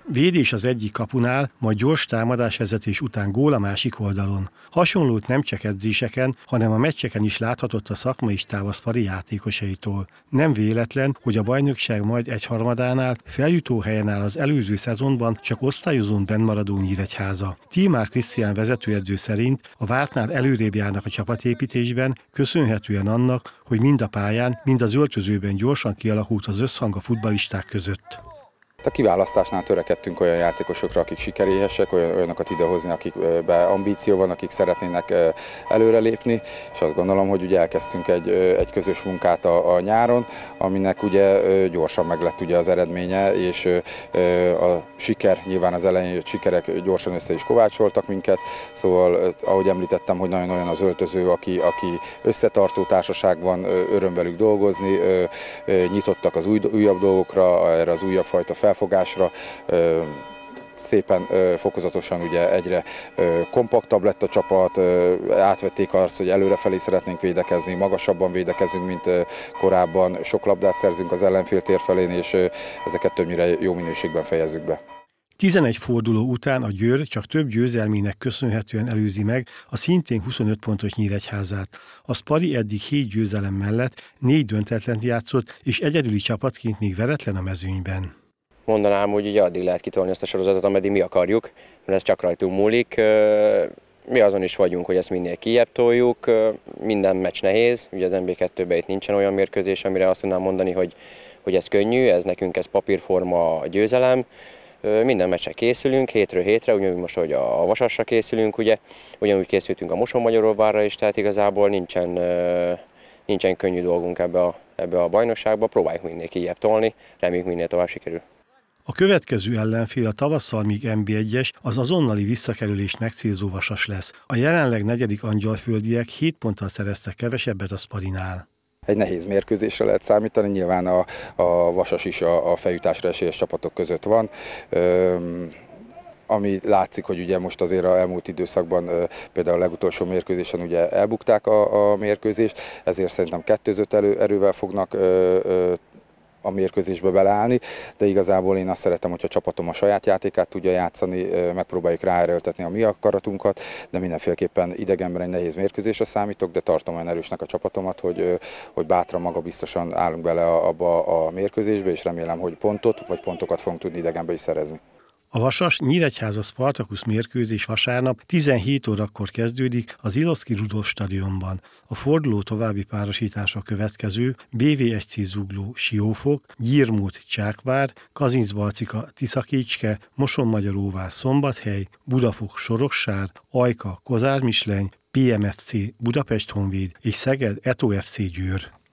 Védés az egyik kapunál, majd gyors támadásvezetés után gól a másik oldalon. Hasonlót nem csak edzéseken, hanem a meccseken is láthatott a szakmai stáb a Spari játékosaitól. Nem véletlen, hogy a bajnokság majd egyharmadánál feljutó helyen áll az előző szezonban csak osztályozón bennmaradó Nyíregyháza. Tímár Krisztián vezetőedző szerint a vártnál előrébb járnak a csapatépítésben, köszönhetően annak, hogy mind a pályán, mind az öltözőben gyorsan kialakult az összhang a futballisták között. A kiválasztásnál törekedtünk olyan játékosokra, akik sikeréhesek, olyanokat idehozni, akikben ambíció van, akik szeretnének előrelépni, és azt gondolom, hogy ugye elkezdtünk egy közös munkát a nyáron, aminek ugye gyorsan meg lett ugye az eredménye, és a siker, nyilván az elején sikerek gyorsan össze is kovácsoltak minket, szóval ahogy említettem, hogy nagyon olyan az öltöző, aki összetartó társaság van, öröm velük dolgozni, nyitottak az újabb dolgokra, erre az újabb fajta felfogásra, szépen fokozatosan ugye egyre kompaktabb lett a csapat, átvették azt, hogy előrefelé szeretnénk védekezni, magasabban védekezünk, mint korábban, sok labdát szerzünk az ellenfél térfelén, és ezeket többnyire jó minőségben fejezzük be. 11 forduló után a Győr csak több győzelmének köszönhetően előzi meg a szintén 25 pontos Nyíregyházát. A Spari eddig 7 győzelem mellett 4 döntetlent játszott, és egyedüli csapatként még veretlen a mezőnyben. Mondanám, hogy ugye addig lehet kitolni ezt a sorozatot, ameddig mi akarjuk, mert ez csak rajtunk múlik. Mi azon is vagyunk, hogy ezt minél kijjebb toljuk. Minden meccs nehéz, ugye az NB2-ben itt nincsen olyan mérkőzés, amire azt tudnám mondani, hogy ez könnyű, nekünk ez papírforma a győzelem. Minden meccsre készülünk, hétről hétre, ugyanúgy most, hogy a Vasasra készülünk, ugye, ugyanúgy készültünk a Mosonmagyaróvárra is, tehát igazából nincsen könnyű dolgunk ebbe a bajnokságba, próbáljuk minél kijjebb tolni, reméljük minél tovább sikerül. A következő ellenfél a tavasszal még NB1-es, az azonnali visszakerülést megcélzó Vasas lesz. A jelenleg 4. angyalföldiek 7 ponttal szereztek kevesebbet a Sparinál. Egy nehéz mérkőzésre lehet számítani, nyilván a Vasas is a feljutásra esélyes csapatok között van. Ami látszik, hogy ugye most azért az elmúlt időszakban például a legutolsó mérkőzésen ugye elbukták a mérkőzést, ezért szerintem kettőzött erővel fognak a mérkőzésbe beleállni, de igazából én azt szeretem, hogy a csapatom a saját játékát tudja játszani, megpróbáljuk ráerőltetni a mi akaratunkat, de mindenféleképpen idegenben egy nehéz mérkőzésre számítok, de tartom olyan erősnek a csapatomat, hogy bátran, magabiztosan állunk bele abba a mérkőzésbe, és remélem, hogy pontokat fogunk tudni idegenben is szerezni. A Vasas Nyíregyháza Spartakusz mérkőzés vasárnap 17 órakor kezdődik az Ilovszky Rudolf stadionban. A forduló további párosítása következő BVSC Zugló Siófok, Gyirmót Csákvár, Kazincbarcika Tiszakécske, Mosonmagyaróvár Szombathely, Budafok Soroksár, Ajka Kozármisleny, PMFC Budapest Honvéd és Szeged Eto FC Győr.